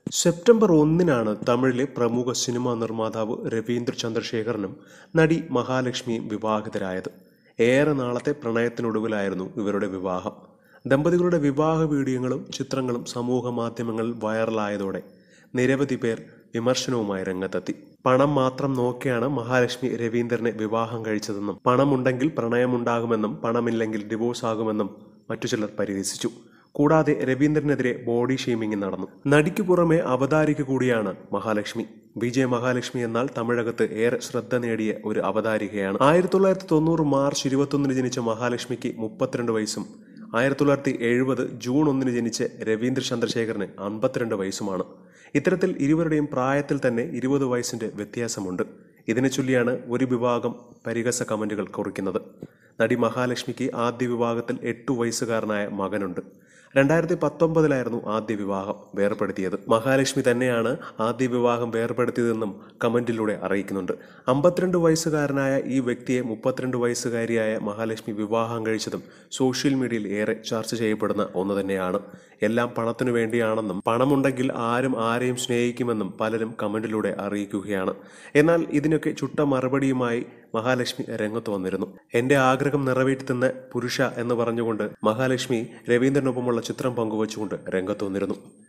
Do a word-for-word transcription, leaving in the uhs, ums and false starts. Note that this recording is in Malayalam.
സെപ്റ്റംബർ ഒന്നിനാണ് തമിഴിലെ പ്രമുഖ സിനിമാ നിർമ്മാതാവ് രവീന്ദ്ര ചന്ദ്രശേഖരനും നടി മഹാലക്ഷ്മിയും വിവാഹിതരായത്. ഏറെ നാളത്തെ പ്രണയത്തിനൊടുവിലായിരുന്നു ഇവരുടെ വിവാഹം. ദമ്പതികളുടെ വിവാഹ വീഡിയോകളും ചിത്രങ്ങളും സമൂഹ മാധ്യമങ്ങളിൽ വൈറലായതോടെ നിരവധി പേർ വിമർശനവുമായി രംഗത്തെത്തി. പണം മാത്രം നോക്കിയാണ് മഹാലക്ഷ്മി രവീന്ദ്രനെ വിവാഹം കഴിച്ചതെന്നും പണമുണ്ടെങ്കിൽ പ്രണയമുണ്ടാകുമെന്നും പണമില്ലെങ്കിൽ ഡിവോഴ്സ് ആകുമെന്നും മറ്റു ചിലർ പരിഹസിച്ചു. കൂടാതെ രവീന്ദ്രനെതിരെ ബോഡി ഷെയ്മിംഗ് നടന്നു. നടിക്കു പുറമെ അവതാരിക കൂടിയാണ് മഹാലക്ഷ്മി. വിജയ മഹാലക്ഷ്മി എന്നാൽ തമിഴകത്ത് ഏറെ ശ്രദ്ധ നേടിയ ഒരു അവതാരികയാണ്. ആയിരത്തി തൊള്ളായിരത്തി തൊണ്ണൂറ് മാർച്ച് ഇരുപത്തൊന്നിന് ജനിച്ച മഹാലക്ഷ്മിക്ക് മുപ്പത്തിരണ്ട് വയസ്സും ആയിരത്തി തൊള്ളായിരത്തി എഴുപത് ജൂൺ ഒന്നിന് ജനിച്ച രവീന്ദ്ര ചന്ദ്രശേഖരന് അൻപത്തിരണ്ട് വയസ്സുമാണ്. ഇത്തരത്തിൽ ഇരുവരുടെയും പ്രായത്തിൽ തന്നെ ഇരുപത് വയസ്സിന്റെ വ്യത്യാസമുണ്ട്. ഇതിനെ ചൊല്ലിയാണ് ഒരു വിഭാഗം പരിഹസ കമന്റുകൾ കുറിക്കുന്നത്. നടി മഹാലക്ഷ്മിക്ക് ആദ്യ വിവാഹത്തിൽ എട്ടു വയസ്സുകാരനായ മകനുണ്ട്. രണ്ടായിരത്തി പത്തൊമ്പതിലായിരുന്നു ആദ്യ വിവാഹം വേർപെടുത്തിയത്. മഹാലക്ഷ്മി തന്നെയാണ് ആദ്യ വിവാഹം വേർപെടുത്തിയതെന്നും കമന്റിലൂടെ അറിയിക്കുന്നുണ്ട്. അമ്പത്തിരണ്ട് വയസ്സുകാരനായ ഈ വ്യക്തിയെ മുപ്പത്തിരണ്ട് വയസ്സുകാരിയായ മഹാലക്ഷ്മി വിവാഹം കഴിച്ചതും സോഷ്യൽ മീഡിയയിൽ ഏറെ ചർച്ച ചെയ്യപ്പെടുന്ന ഒന്ന് തന്നെയാണ്. എല്ലാം പണത്തിനു വേണ്ടിയാണെന്നും പണമുണ്ടെങ്കിൽ ആരും ആരെയും സ്നേഹിക്കുമെന്നും പലരും കമന്റിലൂടെ അറിയിക്കുകയാണ്. എന്നാൽ ഇതിനൊക്കെ ചുട്ട മറുപടിയുമായി മഹാലക്ഷ്മി രംഗത്ത് വന്നിരുന്നു. എന്റെ ആഗ്രഹം നിറവേറ്റുന്ന പുരുഷ എന്ന് പറഞ്ഞുകൊണ്ട് മഹാലക്ഷ്മി രവീന്ദ്രനൊപ്പമുള്ള ചിത്രം പങ്കുവച്ചുകൊണ്ട് രംഗത്ത് വന്നിരുന്നു.